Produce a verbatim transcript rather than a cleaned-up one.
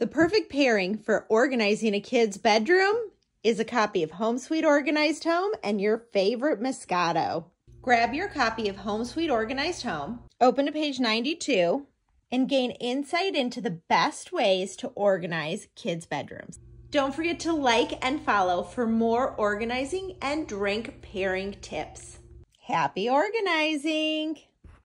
The perfect pairing for organizing a kid's bedroom is a copy of Home Sweet Organized Home and your favorite Moscato. Grab your copy of Home Sweet Organized Home, open to page ninety-two, and gain insight into the best ways to organize kids' bedrooms. Don't forget to like and follow for more organizing and drink pairing tips. Happy organizing!